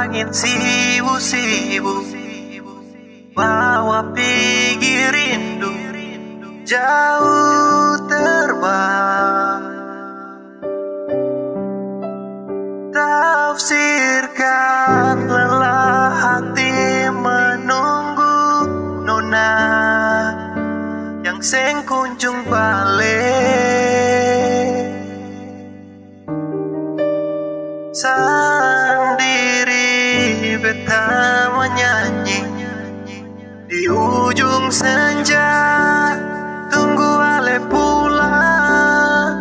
angin sibuk-sibuk bawa pergi rindu jauh terbang. Tafsirkan lelah hati menunggu nona yang seng kunjung balik. Sendiri beta menyanyi di ujung senja, tunggu ale pulang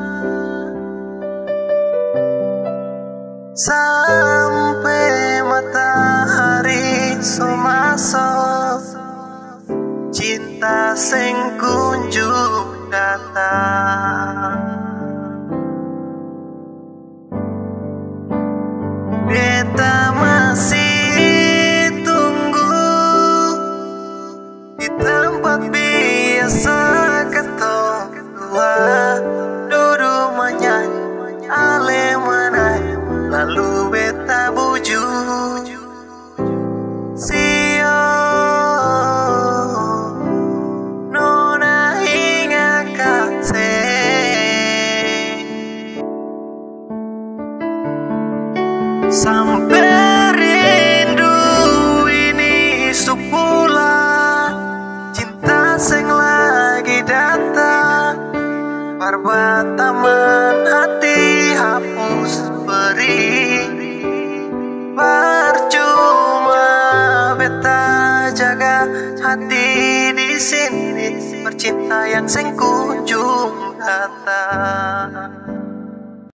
sampai matahari masuk. Cinta sing kunjung datang. Beta masih tunggu di tempat biasa ketong dua, duduk menyanyi ale menai, lalu beta bujuk sio nona hingga kasih sampai rindu ini supula. Cinta sing lagi datang, perbataman hati hapus beri. Percuma beta jaga hati di sini, percinta yang sing kunjung datang.